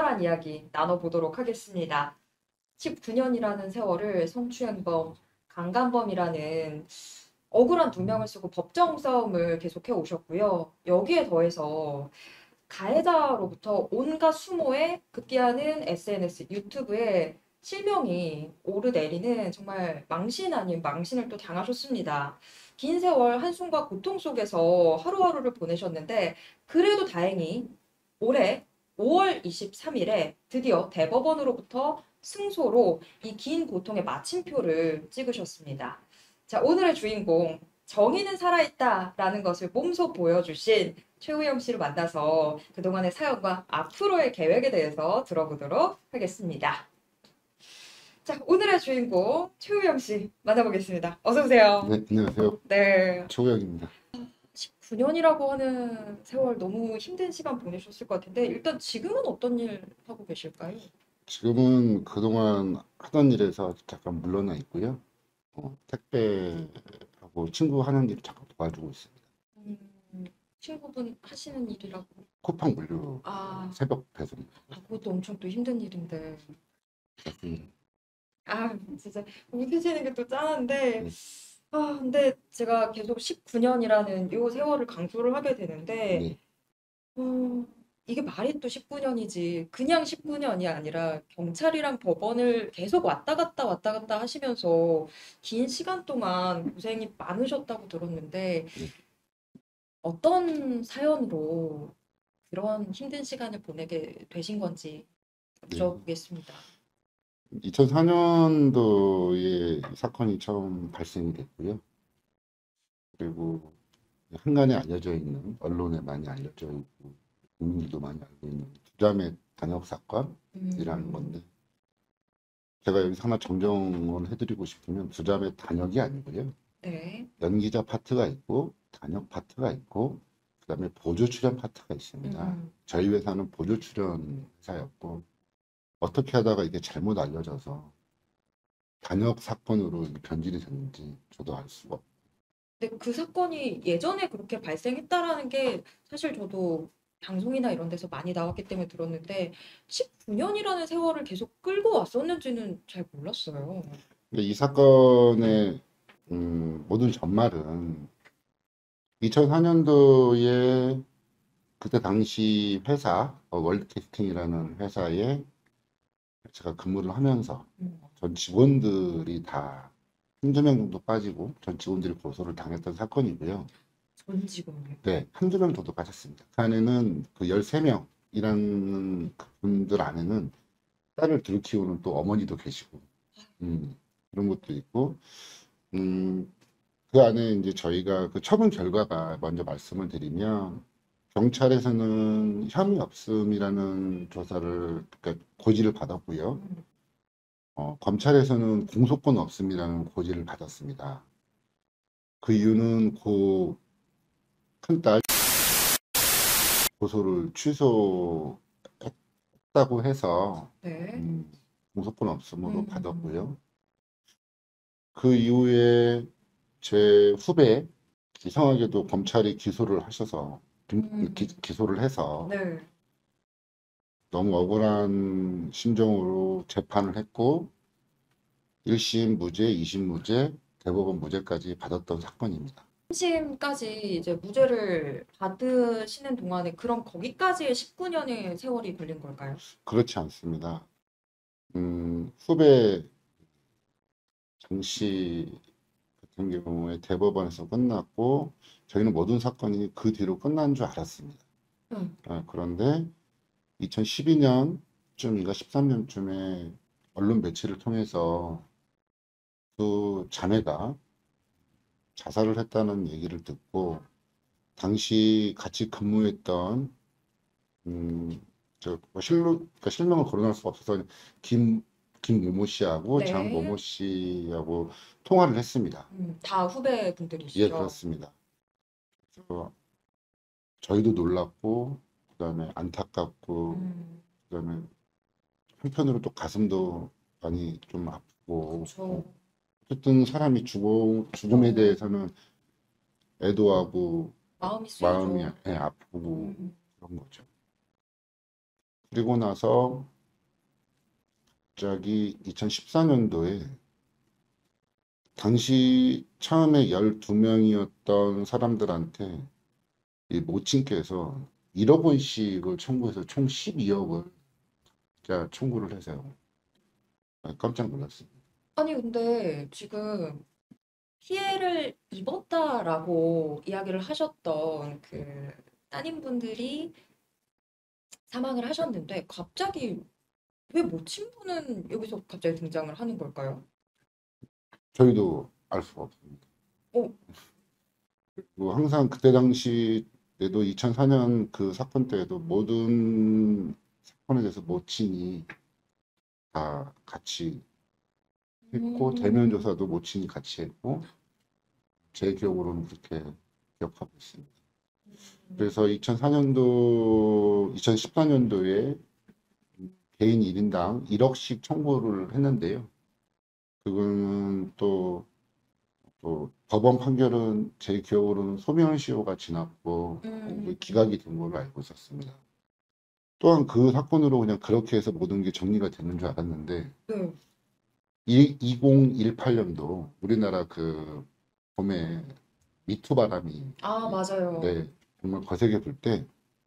썰썰한 이야기 나눠보도록 하겠습니다. 19년이라는 세월을 성추행범, 강간범이라는 억울한 두 명을 쓰고 법정 싸움을 계속해 오셨고요. 여기에 더해서 가해자로부터 온갖 수모에 급기야는 SNS, 유튜브에 실명이 오르내리는 정말 망신 아닌 망신을 또 당하셨습니다. 긴 세월 한숨과 고통 속에서 하루하루를 보내셨는데 그래도 다행히 올해 5월 23일에 드디어 대법원으로부터 승소로 이 긴 고통의 마침표를 찍으셨습니다. 자, 오늘의 주인공 정의는 살아있다라는 것을 몸소 보여주신 최우영 씨를 만나서 그동안의 사연과 앞으로의 계획에 대해서 들어보도록 하겠습니다. 자, 오늘의 주인공 최우영 씨 만나보겠습니다. 어서 오세요. 네, 안녕하세요. 네, 최우혁입니다. 19년이라고 하는 세월 너무 힘든 시간 보내셨을 것 같은데 일단 지금은 어떤 일 하고 계실까요? 지금은 그동안 하던 일에서 잠깐 물러나 있고요. 택배하고 친구 하는 일을 잠깐 도와주고 있습니다. 음, 친구분 하시는 일이라고. 쿠팡 물류 아, 새벽 배송. 그것도 엄청 또 힘든 일인데. 같습니다. 아, 진짜 웃으시는 게 또 짠한데. 네, 근데 제가 계속 19년이라는 요 세월을 강조를 하게 되는데, 네, 어, 이게 말이 또 19년이지. 그냥 19년이 아니라 경찰이랑 법원을 계속 왔다 갔다 하시면서 긴 시간 동안 고생이 많으셨다고 들었는데, 네. 어떤 사연으로 그런 힘든 시간을 보내게 되신 건지 네. 여쭤보겠습니다. 2004년도에 사건이 처음 발생이 됐고요. 그리고 한간에 알려져 있는, 언론에 많이 알려져 있고, 국민들도 많이 알고 있는 두자매 단역 사건이라는 음, 건데, 제가 여기서 하나 정정을 해드리고 싶으면 두자매 단역이 아니고요. 네. 연기자 파트가 있고 단역 파트가 있고 그다음에 보조 출연 파트가 있습니다. 음, 저희 회사는 보조 출연 회사였고 어떻게 하다가 이게 잘못 알려져서 단역 사건으로 변질이 됐는지 저도 알 수가 없고. 근데 그 사건이 예전에 그렇게 발생했다라는 게 사실 저도 방송이나 이런 데서 많이 나왔기 때문에 들었는데 19년이라는 세월을 계속 끌고 왔었는지는 잘 몰랐어요. 근데 이 사건의 모든 전말은 2004년도에 그때 당시 회사 월드캐스팅이라는 회사에 제가 근무를 하면서 음, 전 직원들이 다 한두 명 정도 빠지고 전 직원들이 고소를 당했던 사건이고요. 전 직원요. 네, 한두 명 정도 빠졌습니다. 그 안에는 그 13명 일하는 분들 안에는 딸을 들키우는 또 어머니도 계시고, 그런 것도 있고, 음, 그 안에 이제 저희가 그 처분 결과가 먼저 말씀을 드리면, 경찰에서는 혐의 없음이라는 조사를, 그러니까 고지를 받았고요. 음, 검찰에서는 공소권 없음이라는 고지를 받았습니다. 그 이유는 그 큰딸 고소를 취소했다고 해서 네. 공소권 없음으로 음, 받았고요. 그 이후에 제 후배 이상하게도 검찰이 기소를 하셔서 기소를 해서 네. 너무 억울한 심정으로 재판을 했고 1심 무죄, 2심 무죄, 대법원 무죄까지 받았던 사건입니다. 심까지 이제 무죄를 받으시는 동안에 그럼 거기까지의 19년의 세월이 걸린 걸까요? 그렇지 않습니다. 후배 장씨 같은 경우에 대법원에서 끝났고 저희는 모든 사건이 그 뒤로 끝난 줄 알았습니다. 음, 그런데 2012년쯤인가 13년쯤에 언론 매체를 통해서 그 자매가 자살을 했다는 얘기를 듣고 당시 같이 근무했던 그러니까 실명을 거론할 수가 없어서 김모모 씨하고 네. 장모모 씨하고 통화를 했습니다. 다 예, 후배분들이시죠? 그렇습니다. 그래서 저희도 놀랐고 그다음에 안타깝고 음, 그다음에 한편으로 또 가슴도 많이 좀 아프고 그쵸. 어쨌든 사람이 죽음에 대해서는 애도하고 마음이 마음이 쓰이죠. 아프고 음, 그런 거죠. 그리고 나서 갑자기 2014년도에 당시 처음에 12명이었던 사람들한테 이 모친께서 1억 원씩을 청구해서 총 12억을 청구를 해서요. 깜짝 놀랐습니다. 아니, 근데 지금 피해를 입었다라고 이야기를 하셨던 그 따님분들이 사망을 하셨는데 갑자기 왜 모친분은 여기서 갑자기 등장을 하는 걸까요? 저희도 알 수가 없습니다. 어, 그리고 항상 그때 당시 때도 2004년 그 사건 때에도 모든 사건에 대해서 모친이 다 같이 했고 대면 음, 조사도 모친이 같이 했고 제 기억으로는 그렇게 기억하고 있습니다. 그래서 2014년도에 개인 1인당 1억씩 청구를 했는데요. 그거는 또 법원 판결은 제 기억으로는 소멸시효가 지났고 기각이 된 걸로 알고 있었습니다. 또한 그 사건으로 그냥 그렇게 해서 모든 게 정리가 되는 줄 알았는데 네. 2018년도 우리나라 그 봄에 미투 바람이 아, 맞아요. 네, 정말 거세게 불 때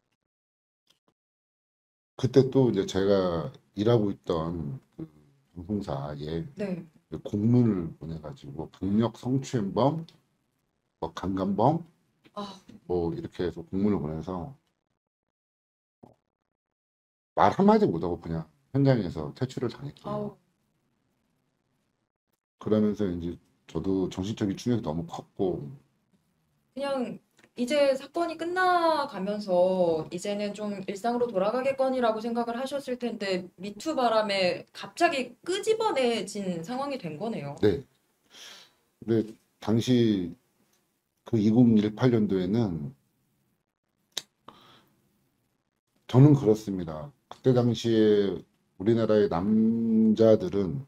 그때 또 이제 제가 일하고 있던 그 방송사에 네. 공문을 보내가지고 강력 성추행범, 뭐 강간범, 아, 뭐 이렇게 해서 공문을 보내서 말 한마디 못하고 그냥 현장에서 퇴출을 당했고요. 아우, 그러면서 이제 저도 정신적인 충격이 너무 컸고, 그냥 이제 사건이 끝나가면서 이제는 좀 일상으로 돌아가겠거니라고 생각을 하셨을 텐데 미투 바람에 갑자기 끄집어내진 상황이 된 거네요. 네. 근데 당시 그 2018년도에는 저는 그렇습니다. 그때 당시에 우리나라의 남자들은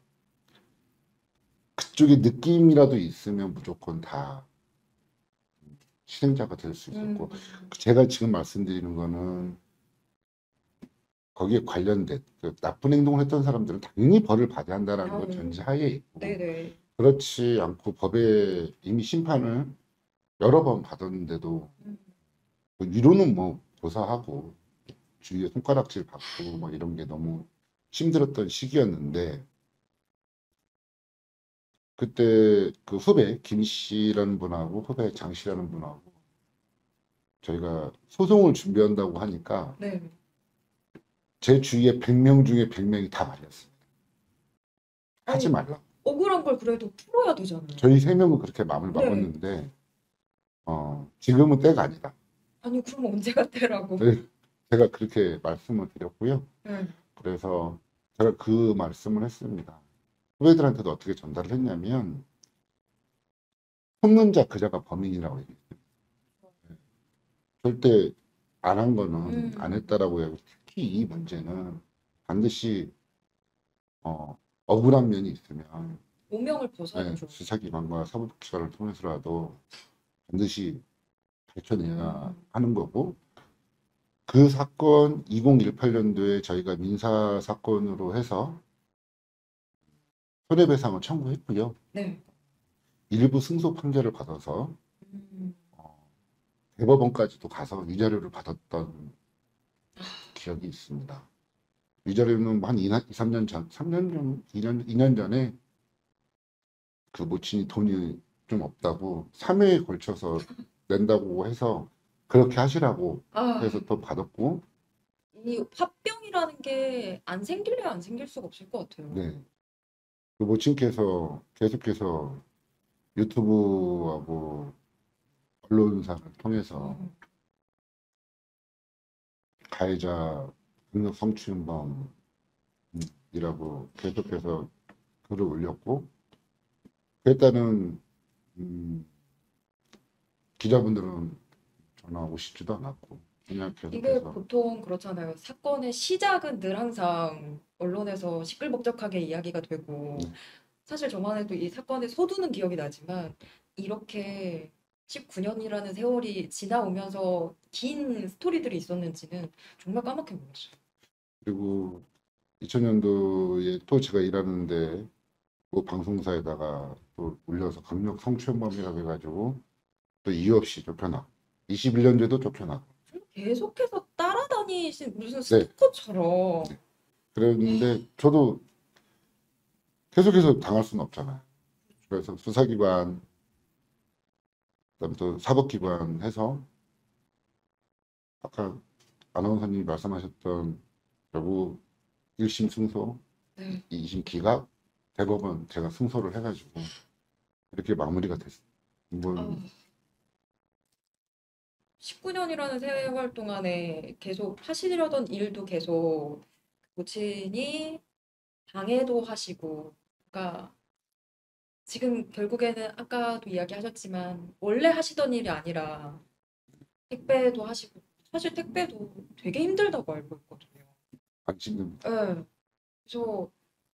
그쪽에 느낌이라도 있으면 무조건 다 실행자가 될 수 있었고, 음, 제가 지금 말씀드리는 거는 거기에 관련된 그 나쁜 행동을 했던 사람들은 당연히 벌을 받아야 한다는 걸 아우, 전제하에 있고, 네네. 그렇지 않고 법에 이미 심판을 여러 번 받았는데도 음, 뭐 위로는 뭐 고사하고 주위에 손가락질 받고 뭐 이런 게 너무 힘들었던 시기였는데 그때 그 후배 김 씨라는 분하고 후배 장 씨라는 분하고 저희가 소송을 준비한다고 하니까 네. 제 주위에 100명 중에 100명이 다 말렸어요. 하지 아니, 말라. 억울한 걸 그래도 풀어야 되잖아요. 저희 세 명은 그렇게 마음을 네. 먹었는데 지금은 때가 아니다. 아니, 그럼 언제가 때라고. 네, 제가 그렇게 말씀을 드렸고요. 네. 그래서 제가 그 말씀을 했습니다. 후배들한테도 어떻게 전달을 했냐면 손는 자 그자가 범인이라고 얘기했어요. 절대 안 한 거는 안 음, 했다라고 해요. 특히 이 문제는 반드시 억울한 면이 있으면 오명을 벗어야죠. 수사기관과 사법기관을 통해서라도 반드시 밝혀내야 음, 하는 거고 그 사건 2018년도에 저희가 민사 사건으로 해서 손해배상을 청구했고요. 네. 일부 승소 판결을 받아서 음, 어, 대법원까지도 가서 위자료를 받았던 기억이 있습니다. 위자료는 한 2, 3년 전, 3년 전, 2년 전에 그 모친이 돈이 좀 없다고 3회에 걸쳐서 낸다고 해서 그렇게 하시라고 아, 해서 또 받았고, 이 화병이라는 게 안 생길래야 안 생길 수가 없을 것 같아요. 네. 그 모친께서 계속해서 유튜브하고 언론사를 통해서 음, 가해자 등록 성추행범이라고 계속해서 글을 올렸고, 그에 따른 음, 기자분들은 전화 오시지도 않았고, 그냥 이게 계속해서 보통 그렇잖아요. 사건의 시작은 늘 항상 언론에서 시끌벅적하게 이야기가 되고, 네, 사실 저만 해도 이 사건의 소두는 기억이 나지만, 이렇게 19년이라는 세월이 지나오면서 긴 스토리들이 있었는지는 정말 까맣게 몰랐어요. 그리고 2000년도에 또 제가 일하는데 뭐 방송사에다가 또 올려서 강력 성추행범이라고 해가지고 또 이유 없이 쫓겨나고 21년도에도 쫓겨나고 계속해서 따라다니신 무슨 네, 스토커처럼. 그런데 저도 계속해서 당할 수는 없잖아요. 그래서 수사기관 그다음 또 사법기관 해서 아까 아나운서님이 말씀하셨던 결국 1심 승소, 네. 2심 기각, 대법원 제가 승소를 해가지고 이렇게 마무리가 됐어요. 아, 뭐 19년이라는 세월 동안에 계속 하시려던 일도 계속 고친이 방해도 하시고, 그러니까 지금 결국에는 아까도 이야기하셨지만 원래 하시던 일이 아니라 택배도 하시고, 사실 택배도 되게 힘들다고 알고 있거든요. 지금 네. 그래서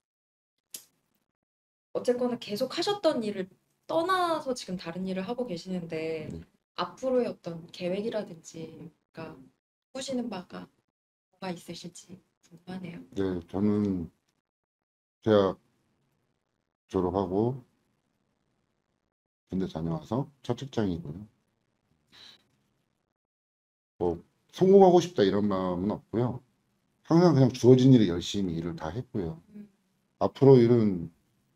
어쨌거나 계속 하셨던 일을 떠나서 지금 다른 일을 하고 계시는데 앞으로의 어떤 계획이라든지 그러니까 꾸시는 바가 뭐가 있으실지 궁금하네요. 네, 저는 대학 졸업하고 군대 다녀와서 첫 직장이고요. 뭐 성공하고 싶다 이런 마음은 없고요. 항상 그냥 주어진 일을 열심히 일을 다 했고요. 음, 앞으로 일은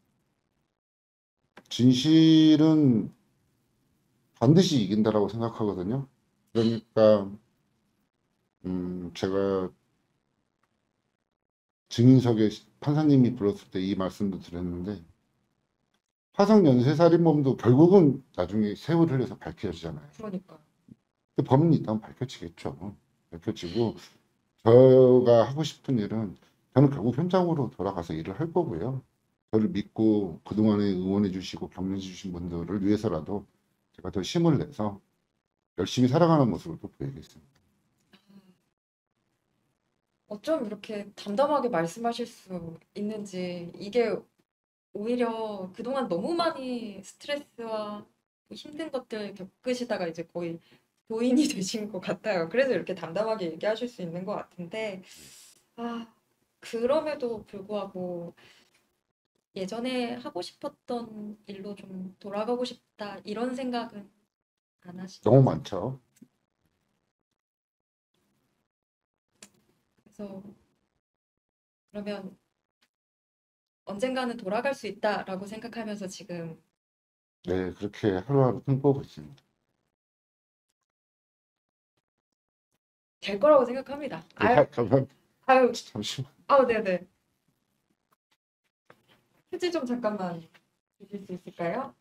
진실은 반드시 이긴다라고 생각하거든요. 그러니까 제가 증인석에 판사님이 불렀을 때 이 말씀도 드렸는데 화성 연쇄살인범도 결국은 나중에 세월을 흘려서 밝혀지잖아요. 그러니까 그 범인이 있다면 밝혀지겠죠. 밝혀지고 제가 하고 싶은 일은 저는 결국 현장으로 돌아가서 일을 할 거고요. 저를 믿고 그동안에 응원해 주시고 격려해 주신 분들을 위해서라도 제가 더 힘을 내서 열심히 살아가는 모습을 또 보이겠습니다. 어쩜 이렇게 담담하게 말씀하실 수 있는지 이게 오히려 그동안 너무 많이 스트레스와 힘든 것들 겪으시다가 이제 거의 도인이 되신 것 같아요. 그래서 이렇게 담담하게 얘기하실 수 있는 것 같은데, 아, 그럼에도 불구하고 예전에 하고 싶었던 일로 좀 돌아가고 싶다, 이런 생각은 안 너무 하시는지. 많죠. 그래서 그러면 언젠가는 돌아갈 수 있다라고 생각하면서 지금 네, 그렇게 하루하루 꿈꾸고 있습니다. 될 거라고 생각합니다. 네, 아유, 감사합니다. 아유, 잠시만. 아유, 네네. 휴지 좀 잠깐만 주실 수 있을까요?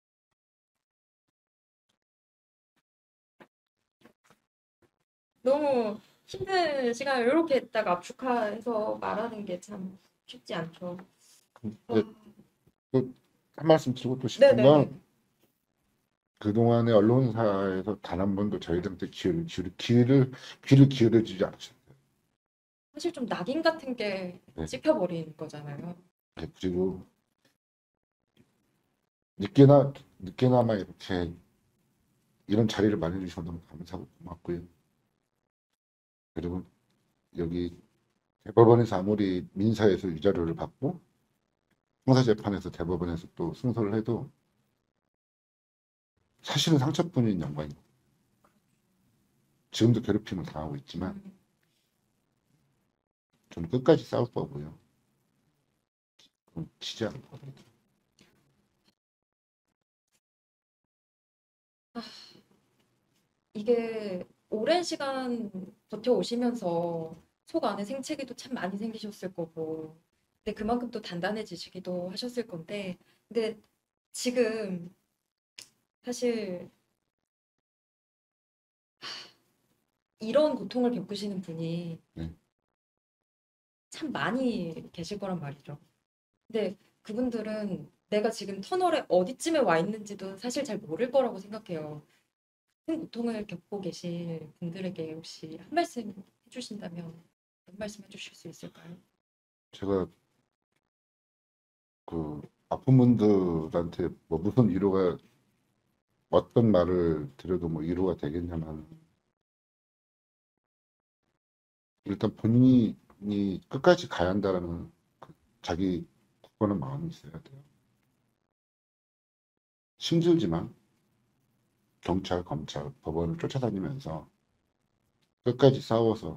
너무 힘든 시간을 이렇게 딱 압축해서 말하는 게 참 쉽지 않죠. 네, 와, 또 한 말씀 드리고 또 싶은 네네네. 건 그동안의 언론사에서 단 한 번도 저희들한테 귀를 기울여주지 않으셨어요. 사실 좀 낙인 같은 게 네, 찍혀버리는 거잖아요. 네, 그리고 늦게나마 이렇게 이런 자리를 마련해 주셔서 너무 감사하고 고맙고요. 그리고 여기 대법원에서 아무리 민사에서 위자료를 받고 형사재판에서 대법원에서 또 승소를 해도 사실은 상처뿐인 영광이고 지금도 괴롭힘을 당하고 있지만 음, 저는 끝까지 싸울 거고요. 지지 않을 거예요. 이게 오랜 시간 버텨오시면서 속 안에 생채기도 참 많이 생기셨을 거고, 근데 그만큼 또 단단해지시기도 하셨을 건데, 근데 지금 사실 이런 고통을 겪으시는 분이 네. 참 많이 계실 거란 말이죠. 근데 그분들은 내가 지금 터널에 어디쯤에 와 있는지도 사실 잘 모를 거라고 생각해요. 큰 고통을 겪고 계실 분들에게 혹시 한 말씀 해주신다면 어떤 말씀 해주실 수 있을까요? 제가 그 아픈 분들한테 뭐 무슨 위로가 어떤 말을 드려도 뭐 위로가 되겠냐면 일단 본인이 끝까지 가야 한다라는 그 자기 굳건한 마음이 있어야 돼요. 힘들지만 경찰, 검찰, 법원을 쫓아다니면서 끝까지 싸워서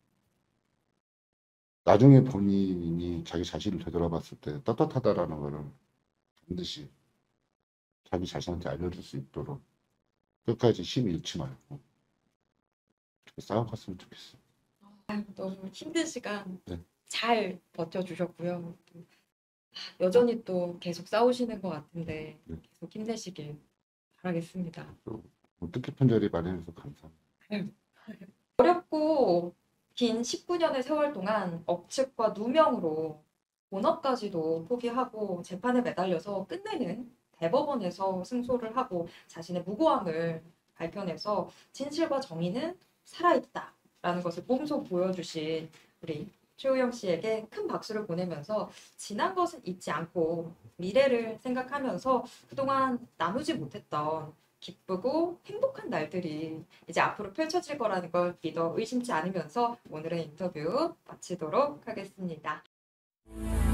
나중에 본인이 자기 자신을 되돌아봤을 때 떳떳하다라는 거를 반드시 자기 자신한테 알려줄 수 있도록 끝까지 힘 잃지 말고 그렇게 싸워갔으면 좋겠어요. 너무 힘든 시간 네. 잘 버텨주셨고요. 또 여전히 또 계속 싸우시는 것 같은데 네. 계속 힘내시길 바라겠습니다. 뭐 뜻깊은 자리 마련해서 감사합니다. 어렵고 긴 19년의 세월 동안 억측과 누명으로 본업까지도 포기하고 재판에 매달려서 끝내는 대법원에서 승소를 하고 자신의 무고함을 밝혀내서 진실과 정의는 살아있다라는 것을 몸소 보여주신 우리 최우영 씨에게 큰 박수를 보내면서 지난 것은 잊지 않고 미래를 생각하면서 그동안 나누지 못했던 기쁘고 행복한 날들이 이제 앞으로 펼쳐질 거라는 걸 믿어 의심치 않으면서 오늘의 인터뷰 마치도록 하겠습니다.